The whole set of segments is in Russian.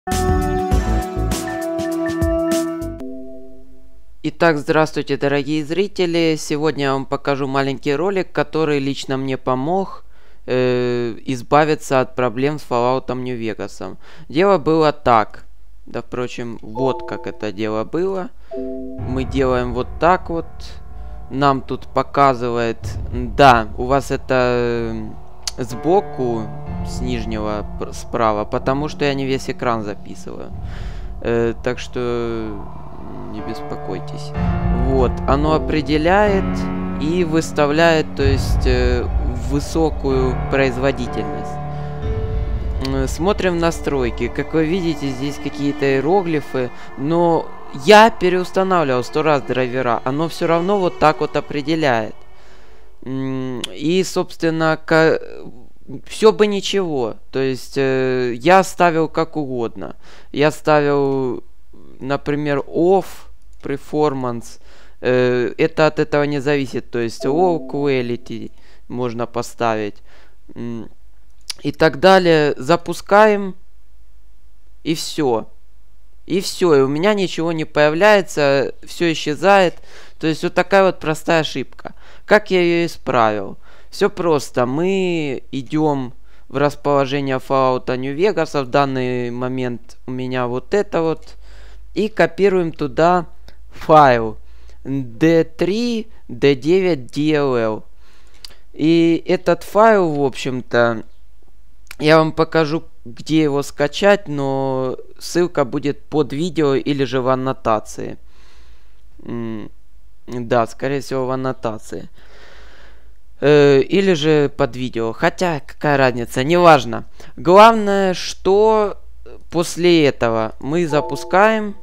Итак, здравствуйте, дорогие зрители! Сегодня я вам покажу маленький ролик, который лично мне помог избавиться от проблем с Fallout New Vegas. Дело было так. Да, впрочем, вот как это дело было. Мы делаем вот так вот. Нам тут показывает... Да, у вас это сбоку, с нижнего справа, потому что я не весь экран записываю. Так что... не беспокойтесь. Вот, оно определяет и выставляет, то есть, высокую производительность. Смотрим настройки. Как вы видите, здесь какие-то иероглифы, но я переустанавливал 100 раз драйвера. Оно все равно вот так вот определяет. И, собственно, все бы ничего. То есть, я ставил как угодно. Я ставил... Например, off performance, это от этого не зависит, то есть low quality можно поставить и так далее. Запускаем, и все. И все, и у меня ничего не появляется, все исчезает. То есть вот такая вот простая ошибка. Как я ее исправил? Все просто, мы идем в расположение Fallout New Vegas, в данный момент у меня вот это вот. И копируем туда файл D3, D9, DLL. И этот файл, в общем-то, я вам покажу, где его скачать, но ссылка будет под видео или же в аннотации. Да, скорее всего, в аннотации. Или же под видео. Хотя, какая разница, неважно. Главное, что... После этого мы запускаем.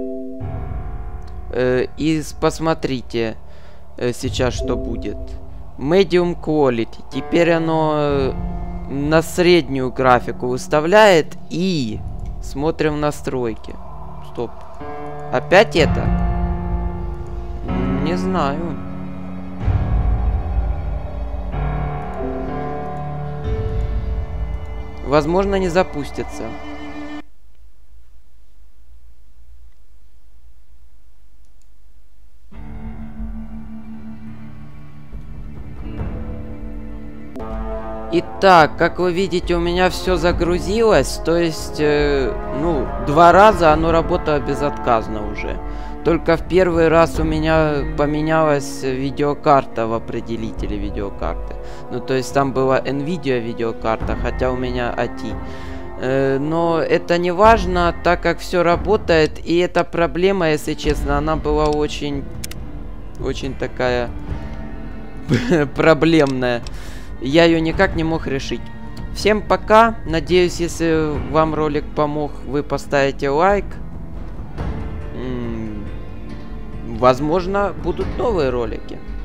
И посмотрите сейчас, что будет. Medium Quality. Теперь оно на среднюю графику выставляет. И смотрим настройки. Стоп. Опять это? Не знаю. Возможно, не запустится. Итак, как вы видите, у меня все загрузилось, то есть, ну, 2 раза оно работало безотказно уже. Только в первый раз у меня поменялась видеокарта в определителе видеокарты. Ну, то есть там была NVIDIA видеокарта, хотя у меня ATI. Но это не важно, так как все работает, и эта проблема, если честно, она была очень такая проблемная. Я ее никак не мог решить. Всем пока. Надеюсь, если вам ролик помог, вы поставите лайк. Возможно, будут новые ролики.